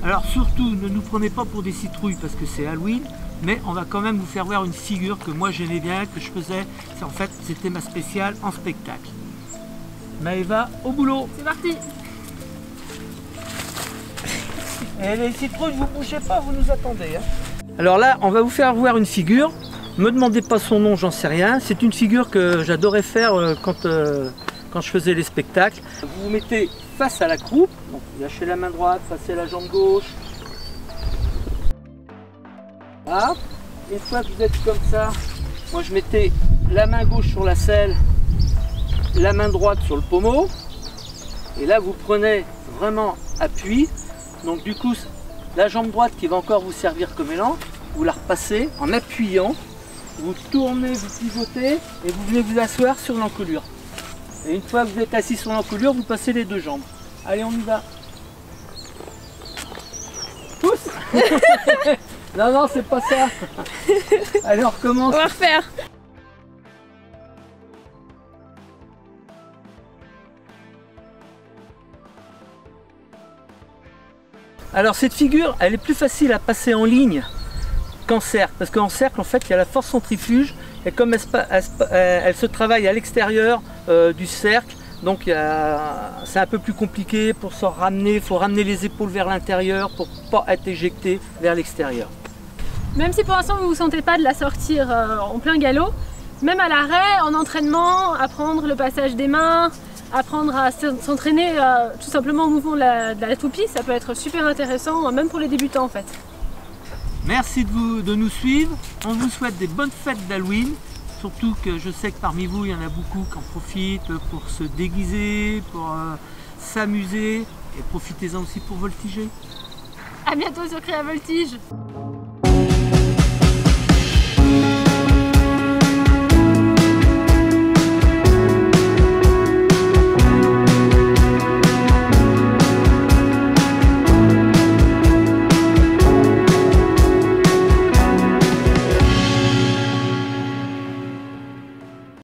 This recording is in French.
Alors surtout, ne nous prenez pas pour des citrouilles parce que c'est Halloween, mais on va quand même vous faire voir une figure que moi j'aimais bien, que je faisais. En fait, c'était ma spéciale en spectacle. Maëva, au boulot. C'est parti. Et les citrouilles, vous bougez pas, vous nous attendez. Hein. Alors là, on va vous faire voir une figure. Me demandez pas son nom, j'en sais rien. C'est une figure que j'adorais faire quand je faisais les spectacles. Vous vous mettez face à la croupe, donc lâchez la main droite, passez la jambe gauche. Voilà. Une fois que vous êtes comme ça, moi je mettais la main gauche sur la selle, la main droite sur le pommeau. Et là vous prenez vraiment appui. Donc du coup, la jambe droite qui va encore vous servir comme élan, vous la repassez en appuyant. Vous tournez, vous pivotez et vous venez vous asseoir sur l'encolure. Et une fois que vous êtes assis sur l'encolure, vous passez les deux jambes. Allez, on y va. Pousse. Non, non, c'est pas ça. Allez, on recommence. On va refaire. Alors cette figure, elle est plus facile à passer en ligne qu'en cercle, parce qu'en cercle, en fait, il y a la force centrifuge, et comme elle se travaille à l'extérieur du cercle, donc c'est un peu plus compliqué pour s'en ramener. Il faut ramener les épaules vers l'intérieur pour ne pas être éjecté vers l'extérieur. Même si pour l'instant vous ne vous sentez pas de la sortir en plein galop, même à l'arrêt, en entraînement, apprendre le passage des mains, apprendre à s'entraîner tout simplement au mouvement de la toupie, ça peut être super intéressant, même pour les débutants en fait. Merci de nous suivre, on vous souhaite des bonnes fêtes d'Halloween, surtout que je sais que parmi vous il y en a beaucoup qui en profitent pour se déguiser, pour s'amuser et profitez-en aussi pour voltiger. A bientôt sur Créa Voltige.